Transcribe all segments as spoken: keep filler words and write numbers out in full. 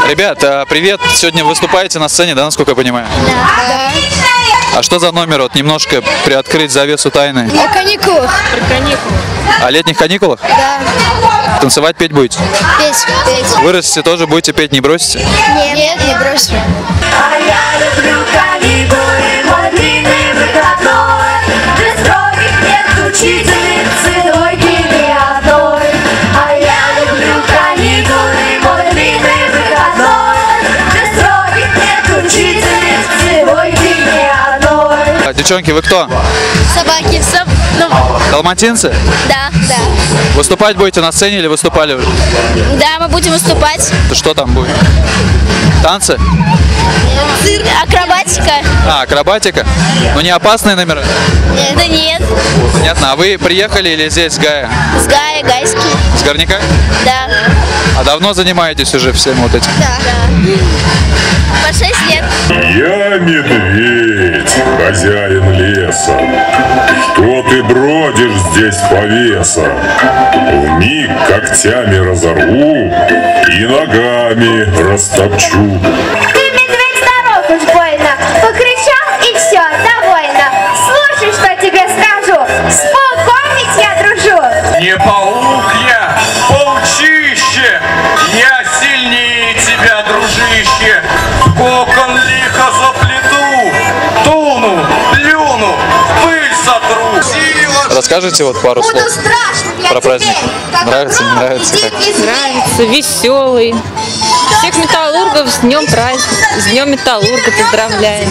Ребят, привет! Сегодня выступаете на сцене, да, насколько я понимаю? Да. А что за номер? Вот немножко приоткрыть завесу тайны. О каникулах. Про каникулы. О летних каникулах? Да. Танцевать, петь будете? Петь, петь. Вырастете тоже, будете петь, не бросите? Нет, нет, не брошу. А я люблю каникулы, мой длинный выходной. Без строгих нет учительницы, двойки ни одной. А я люблю каникулы, мой длинный выходной. Без строгих нет учительницы, двойки ни одной. А, девчонки, вы кто? Собаки. Соб... Ну, Далматинцы? да, да. Выступать будете на сцене или выступали уже? Да, мы будем выступать. То что там будет? Танцы? Цирк. Акробатика. А, акробатика? Ну не опасные номера? Нет. Да нет. Понятно. А вы приехали или здесь с Гая? С Гая, Гайский. С Горняка? Да. А давно занимаетесь уже всем вот этим? Да. По шесть лет. Я медведь, хозяин леса. Что ты бродишь здесь повеса? Вмиг когтями разорву и ногами растопчу. Ты, медведь, здоров уж больно. Покричал и все, довольно. Слушай, что тебе скажу. С пауком ведь я дружу. Не паук я, паучище. Я сильнее тебя, дружище. Кокон лихо заплету, туну, плюну, пыль сотру. Сила. Расскажите вот пару слов про праздник. Нравится, не нравится? Как? Нравится, веселый. Всех металлургов с днем праздника, с днем металлурга поздравляем.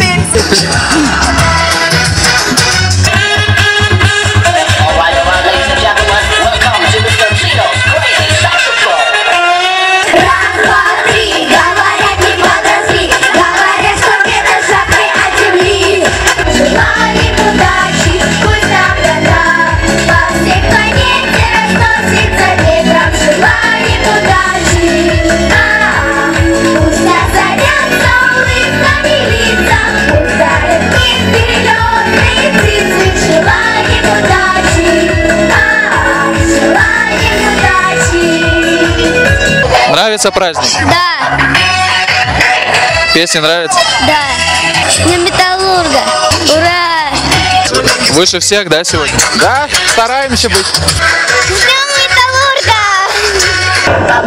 Нравится праздник? Да. Песни нравятся? Да. С днем металлурга. Ура! Выше всех, да, сегодня? Да, стараемся быть. С днем металлурга!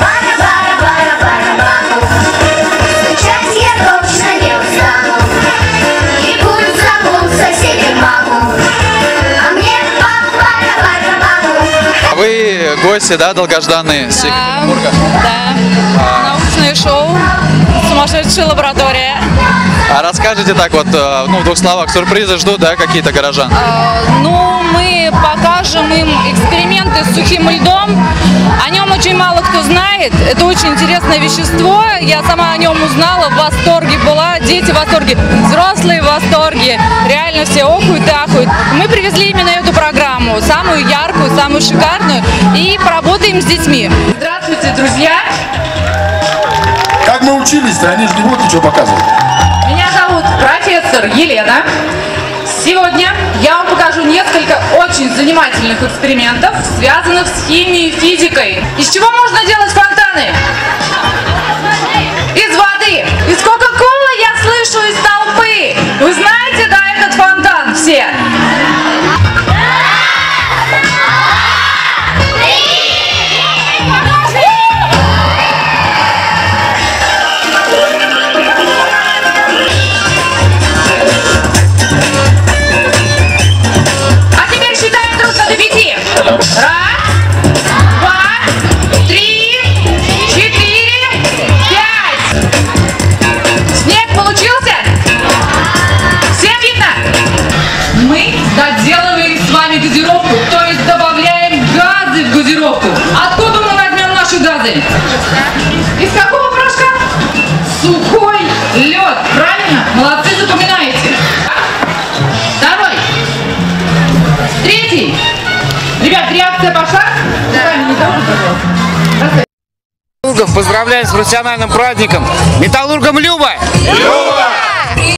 Сейчас я точно не устану. И пусть зовут соседей маму. А мне ба-ба-ба-ба-ба. А вы гости, да, долгожданные с Екатеринбурга? Да. Научное шоу, сумасшедшая лаборатория. А расскажите так вот, ну, в двух словах, сюрпризы ждут, да, какие-то горожан? А, ну, мы покажем им эксперименты с сухим льдом. О нем очень мало кто знает. Это очень интересное вещество. Я сама о нем узнала, в восторге была. Дети в восторге, взрослые в восторге. Реально все охуют и ахуют. Мы привезли именно эту программу, самую яркую, самую шикарную, и поработаем с детьми. Здравствуйте, друзья! Как мы учились-то? Они же не будут ничего показывать. Меня зовут профессор Елена. Сегодня я вам покажу несколько очень занимательных экспериментов, связанных с химией и физикой. Из чего можно делать фонтаны? Из воды. Из Кока-Колы я слышу из толпы. Вы знаете, да, этот фонтан все? Раз, два, три, четыре, пять. Снег получился? Всем видно? Мы доделываем с вами газировку, то есть добавляем газы в газировку. Откуда мы возьмем наши газы? Из какого порошка? Сухой лед. Правильно? Молодцы, запоминаете. Второй. Третий. Ребят, реакция пошла? Да. Поздравляем с профессиональным праздником. Металлургом Люба! Люба!